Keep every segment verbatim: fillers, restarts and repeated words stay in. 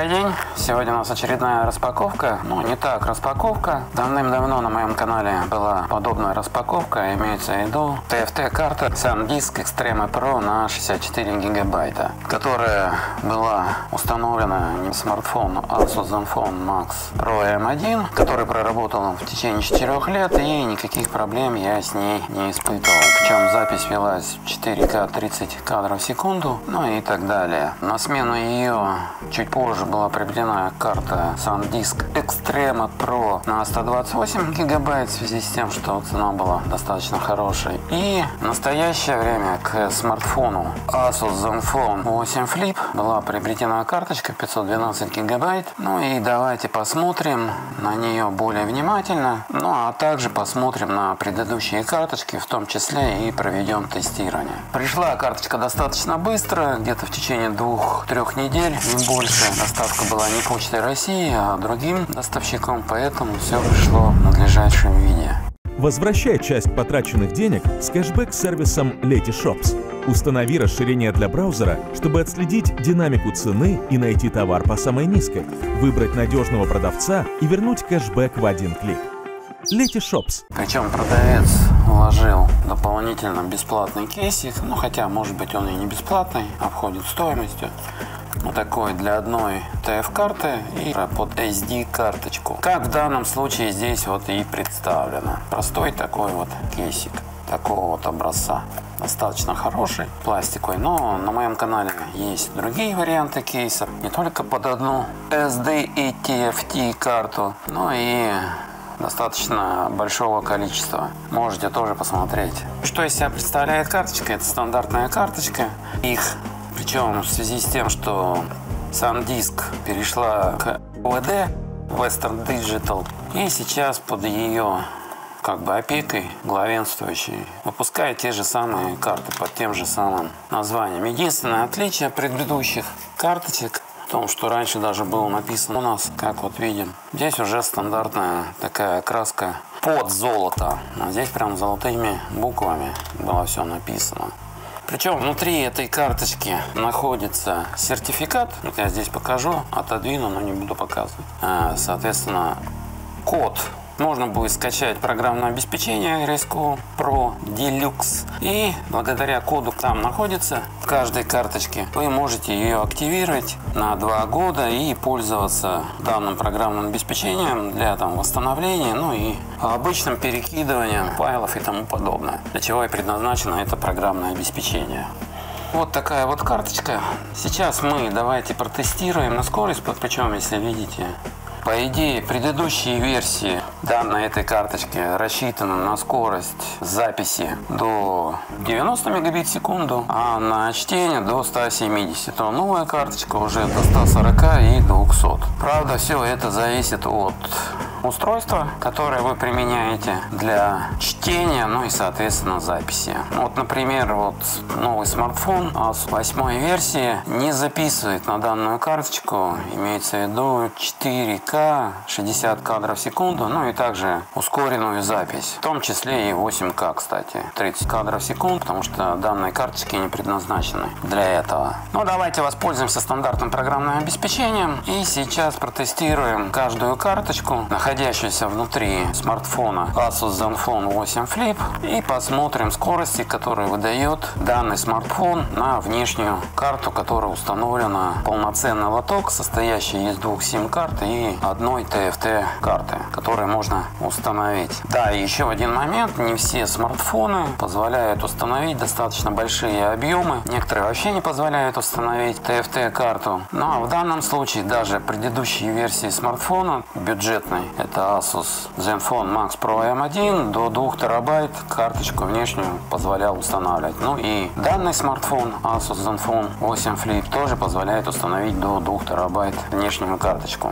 Добрый день! Сегодня у нас очередная распаковка. Ну, не так распаковка. Давным-давно на моем канале была подобная распаковка. Имеется в виду ти эф ти-карта SanDisk Extreme Pro на шестьдесят четыре гигабайта, которая была установлена на смартфон Asus Zenfone Max Pro эм один, который проработал в течение четырёх лет, и никаких проблем я с ней не испытывал. Причем запись велась в четыре ка тридцать кадров в секунду, ну и так далее. На смену ее чуть позже была приобретена карта SanDisk Extreme Pro на сто двадцать восемь гигабайт в связи с тем, что цена была достаточно хорошей. И в настоящее время к смартфону Asus Zenfone восемь Flip была приобретена карточка пятьсот двенадцать гигабайт. Ну и давайте посмотрим на нее более внимательно. Ну а также посмотрим на предыдущие карточки, в том числе и проведем тестирование. Пришла карточка достаточно быстро, где-то в течение двух-трех недель, не больше. Доставка была не Почтой России, а другим доставщиком, поэтому все пришло в надлежащем виде. Возвращай часть потраченных денег с кэшбэк-сервисом Letyshops. Установи расширение для браузера, чтобы отследить динамику цены и найти товар по самой низкой, выбрать надежного продавца и вернуть кэшбэк в один клик. Letyshops. Причем продавец вложил дополнительно бесплатный кейсик, ну хотя может быть он и не бесплатный, обходит стоимостью. Вот такой для одной ти эф-карты и под эс ди-карточку. Как в данном случае здесь вот и представлено. Простой такой вот кейсик, такого вот образца. Достаточно хороший, пластиковый, но на моем канале есть другие варианты кейсов. Не только под одну эс ди и ти эф ти-карту, но и достаточно большого количества. Можете тоже посмотреть. Что из себя представляет карточка? Это стандартная карточка. Их Причем в связи с тем, что SanDisk перешла к о ви ди, Western Digital, и сейчас под ее как бы опекой главенствующей выпускает те же самые карты под тем же самым названием. Единственное отличие предыдущих карточек в том, что раньше даже было написано у нас, как вот видим, здесь уже стандартная такая краска под золото, а здесь прям золотыми буквами было все написано. Причем внутри этой карточки находится сертификат. Я здесь покажу, отодвину, но не буду показывать. Соответственно, код. Можно будет скачать программное обеспечение Risco Pro Deluxe. И благодаря коду, там находится в каждой карточке, вы можете ее активировать на два года и пользоваться данным программным обеспечением для там, восстановления, ну и обычным перекидыванием файлов и тому подобное. Для чего и предназначено это программное обеспечение. Вот такая вот карточка. Сейчас мы давайте протестируем на скорость, причем, если видите, по идее, предыдущие версии данной этой карточки рассчитаны на скорость записи до девяноста мегабит в секунду, а на чтение до ста семидесяти. То новая карточка уже до ста сорока и двухсот. Правда, все это зависит от устройства, которое вы применяете для чтения, ну и, соответственно, записи. Вот, например, вот новый смартфон Asus восьмой версии не записывает на данную карточку, имеется в виду четыре ка шестьдесят кадров в секунду, ну и также ускоренную запись, в том числе и восемь ка, кстати, тридцать кадров в секунду, потому что данные карточки не предназначены для этого. Ну, давайте воспользуемся стандартным программным обеспечением и сейчас протестируем каждую карточку, находящуюся внутри смартфона Asus Zenfone восемь Flip, и посмотрим скорости, которые выдает данный смартфон на внешнюю карту, которая установлена полноценный лоток, состоящий из двух сим-карт и одной ти эф ти-карты, которые можно установить. Да, и еще один момент, не все смартфоны позволяют установить достаточно большие объемы, некоторые вообще не позволяют установить ти эф ти-карту. Но в данном случае даже предыдущие версии смартфона бюджетной, это Asus Zenfone Max Pro эм один, до двух терабайт карточку внешнюю позволял устанавливать. Ну и данный смартфон Asus Zenfone восемь Flip тоже позволяет установить до двух терабайт внешнюю карточку.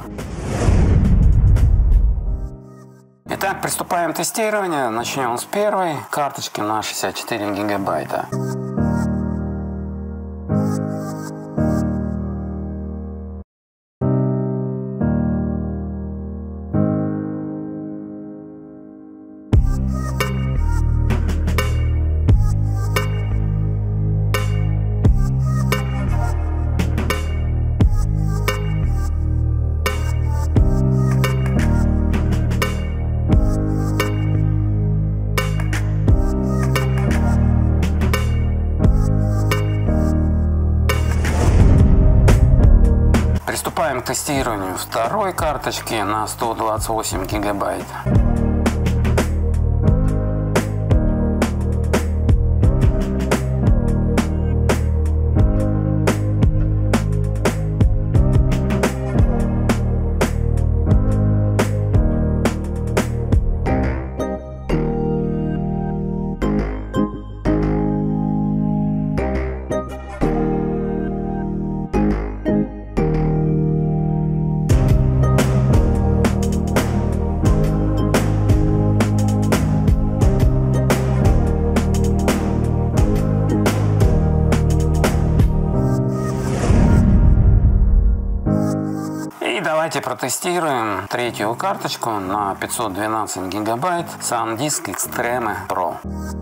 Итак, приступаем к тестированию. Начнем с первой карточки на шестьдесят четыре гигабайта. к тестированию второй карточки на сто двадцать восемь гигабайт. Давайте протестируем третью карточку на пятьсот двенадцать гигабайт SanDisk Extreme Pro.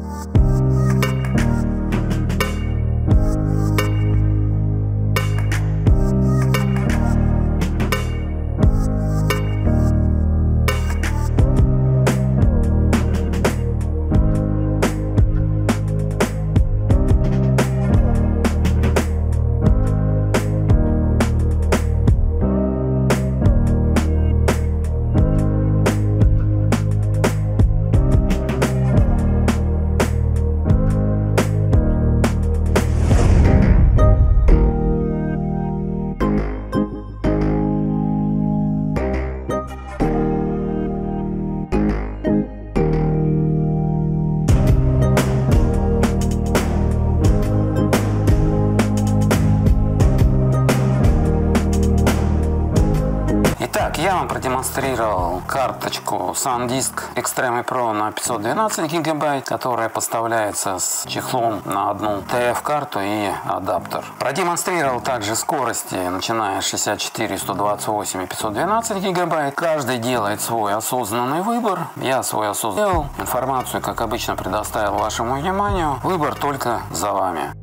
Я вам продемонстрировал карточку SanDisk Extreme Pro на пятьсот двенадцать гигабайт, которая поставляется с чехлом на одну ти эф-карту и адаптер. Продемонстрировал также скорости, начиная с шестьдесят четыре, сто двадцать восемь и пятьсот двенадцать гигабайт. Каждый делает свой осознанный выбор. Я свой осознанный сделал. Информацию, как обычно, предоставил вашему вниманию. Выбор только за вами.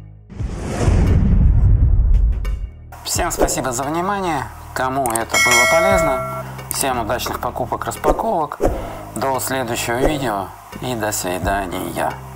Всем спасибо за внимание. Кому это было полезно, всем удачных покупок, распаковок. До следующего видео и до свидания.